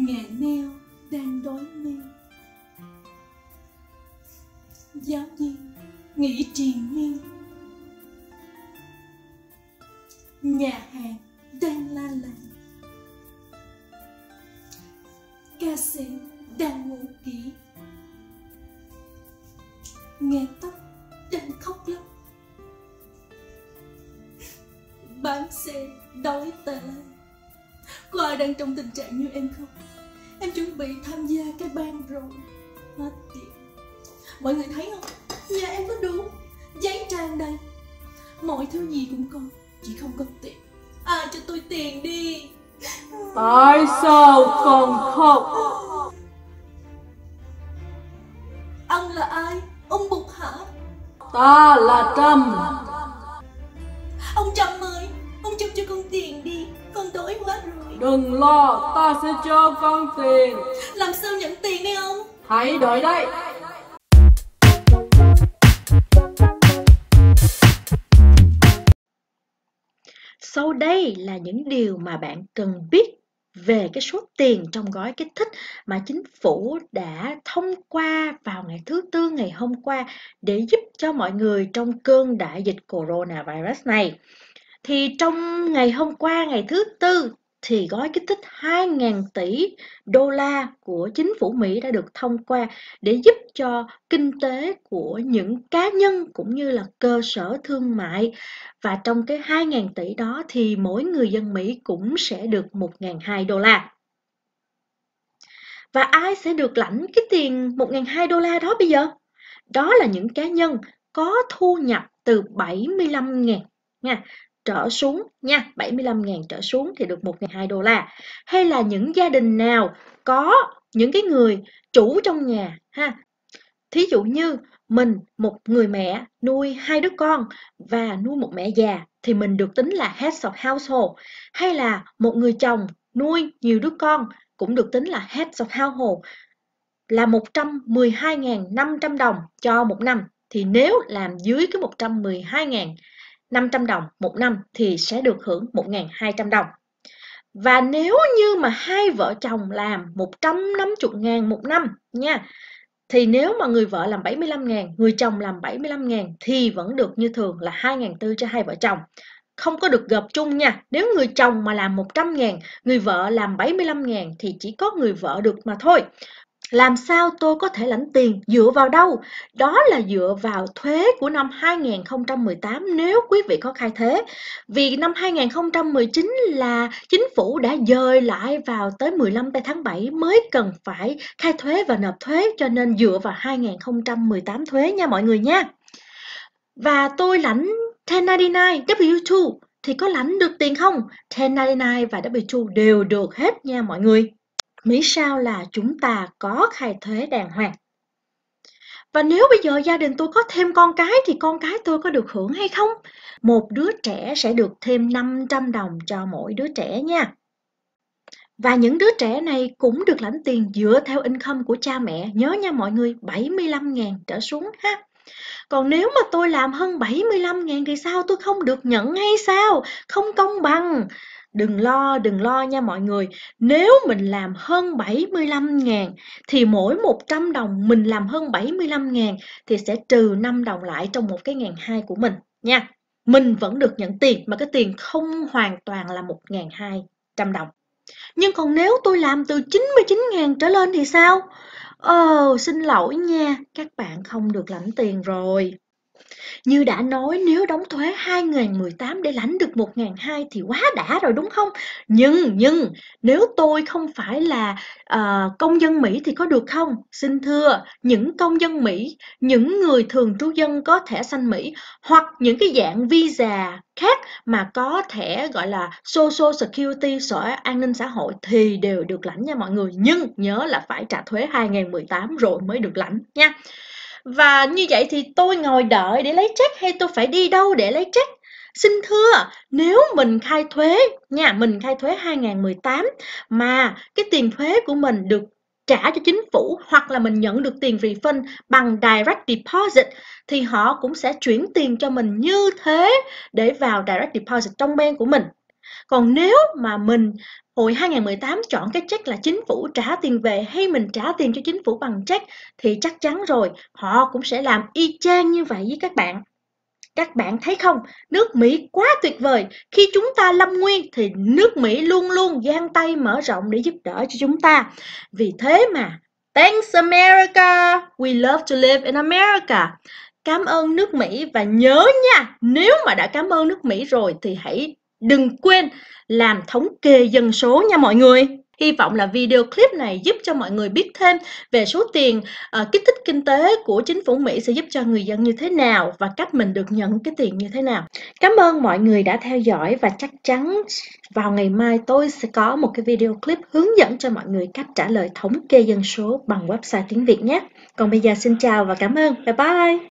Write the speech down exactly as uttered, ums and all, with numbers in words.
nghề neo đang đói meo, giáo viên nghỉ triền miên, nhà hàng đang la làng, ca sĩ đang ngủ kỹ, nghe tóc đang khóc lóc, bán xe đói tè. Có ai đang trong tình trạng như em không? Em chuẩn bị tham gia cái ban rồi, hết tiền. Mọi người thấy không? Nhà em có đủ, giấy tràn đầy, mọi thứ gì cũng có, chỉ không có tiền. Ai cho tôi tiền đi. Tại sao còn khóc? Ông là ai? Ông Bụt hả? Ta là Trâm. Ông Trâm ơi, ông Trâm cho con tiền đi, con đói quá rồi. Đừng lo, ta sẽ cho con tiền. Làm sao nhận tiền đây ông? Hãy đợi đây. Sau đây là những điều mà bạn cần biết về cái số tiền trong gói kích thích mà chính phủ đã thông qua vào ngày thứ Tư ngày hôm qua để giúp cho mọi người trong cơn đại dịch coronavirus này. Thì trong ngày hôm qua, ngày thứ Tư, thì gói kích thích hai nghìn tỷ đô la của chính phủ Mỹ đã được thông qua để giúp cho kinh tế của những cá nhân cũng như là cơ sở thương mại. Và trong cái hai nghìn tỷ đó thì mỗi người dân Mỹ cũng sẽ được một nghìn hai trăm đô la. Và ai sẽ được lãnh cái tiền một nghìn hai trăm đô la đó bây giờ? Đó là những cá nhân có thu nhập từ bảy mươi lăm nghìn nha, trở xuống nha, bảy mươi lăm nghìn trở xuống thì được một nghìn hai trăm đô la. Hay là những gia đình nào có những cái người chủ trong nhà ha. Thí dụ như mình, một người mẹ nuôi hai đứa con và nuôi một mẹ già thì mình được tính là head of household. Hay là một người chồng nuôi nhiều đứa con cũng được tính là head of household, là một trăm mười hai nghìn năm trăm đồng cho một năm. Thì nếu làm dưới cái một trăm mười hai nghìn năm trăm đồng một năm thì sẽ được hưởng một nghìn hai trăm đồng. Và nếu như mà hai vợ chồng làm một trăm năm mươi nghìn một năm nha, thì nếu mà người vợ làm bảy mươi lăm nghìn, người chồng làm bảy mươi lăm nghìn thì vẫn được như thường là hai nghìn bốn trăm cho hai vợ chồng. Không có được gộp chung nha. Nếu người chồng mà làm một trăm nghìn, người vợ làm bảy mươi lăm nghìn thì chỉ có người vợ được mà thôi. Làm sao tôi có thể lãnh tiền? Dựa vào đâu? Đó là dựa vào thuế của năm hai nghìn không trăm mười tám nếu quý vị có khai thuế. Vì năm hai nghìn không trăm mười chín là chính phủ đã dời lại vào tới mười lăm tây tháng bảy mới cần phải khai thuế và nộp thuế, cho nên dựa vào hai nghìn không trăm mười tám thuế nha mọi người nha. Và tôi lãnh ten ninety-nine W two thì có lãnh được tiền không? ten ninety-nine và W two đều được hết nha mọi người. Miễn sao là chúng ta có khai thuế đàng hoàng. Và nếu bây giờ gia đình tôi có thêm con cái thì con cái tôi có được hưởng hay không? Một đứa trẻ sẽ được thêm năm trăm đồng cho mỗi đứa trẻ nha. Và những đứa trẻ này cũng được lãnh tiền dựa theo income của cha mẹ. Nhớ nha mọi người, bảy mươi lăm nghìn trở xuống ha. Còn nếu mà tôi làm hơn bảy mươi lăm nghìn thì sao? Tôi không được nhận hay sao? Không công bằng. Đừng lo, đừng lo nha mọi người. Nếu mình làm hơn bảy mươi lăm nghìn thì mỗi một trăm đồng mình làm hơn bảy mươi lăm nghìn thì sẽ trừ năm đồng lại trong một cái ngàn hai của mình nha. Mình vẫn được nhận tiền mà cái tiền không hoàn toàn là một nghìn hai trăm đồng. Nhưng còn nếu tôi làm từ chín mươi chín nghìn trở lên thì sao? Ồ, xin lỗi nha, các bạn không được lãnh tiền rồi. Như đã nói, nếu đóng thuế hai nghìn mười tám để lãnh được một nghìn hai trăm thì quá đã rồi đúng không? Nhưng, nhưng nếu tôi không phải là uh, công dân Mỹ thì có được không? Xin thưa, những công dân Mỹ, những người thường trú dân có thẻ xanh Mỹ hoặc những cái dạng visa khác mà có thẻ gọi là Social Security, Sở An ninh xã hội thì đều được lãnh nha mọi người. Nhưng nhớ là phải trả thuế hai nghìn mười tám rồi mới được lãnh nha. Và như vậy thì tôi ngồi đợi để lấy check hay tôi phải đi đâu để lấy check? Xin thưa, nếu mình khai thuế nha, mình khai thuế hai nghìn mười tám mà cái tiền thuế của mình được trả cho chính phủ hoặc là mình nhận được tiền refund bằng direct deposit thì họ cũng sẽ chuyển tiền cho mình như thế để vào direct deposit trong bank của mình. Còn nếu mà mình hồi hai nghìn không trăm mười tám chọn cái check là chính phủ trả tiền về hay mình trả tiền cho chính phủ bằng check, thì chắc chắn rồi họ cũng sẽ làm y chang như vậy với các bạn. Các bạn thấy không, nước Mỹ quá tuyệt vời. Khi chúng ta lâm nguy thì nước Mỹ luôn luôn giang tay mở rộng để giúp đỡ cho chúng ta. Vì thế mà, thanks America, we love to live in America. Cảm ơn nước Mỹ, và nhớ nha, nếu mà đã cảm ơn nước Mỹ rồi thì hãy đừng quên làm thống kê dân số nha mọi người. Hy vọng là video clip này giúp cho mọi người biết thêm về số tiền uh, kích thích kinh tế của chính phủ Mỹ sẽ giúp cho người dân như thế nào và cách mình được nhận cái tiền như thế nào. Cảm ơn mọi người đã theo dõi, và chắc chắn vào ngày mai tôi sẽ có một cái video clip hướng dẫn cho mọi người cách trả lời thống kê dân số bằng website tiếng Việt nhé. Còn bây giờ xin chào và cảm ơn. Bye bye!